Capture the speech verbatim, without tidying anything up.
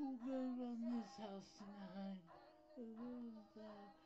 Who gonna run this house tonight? Who's that?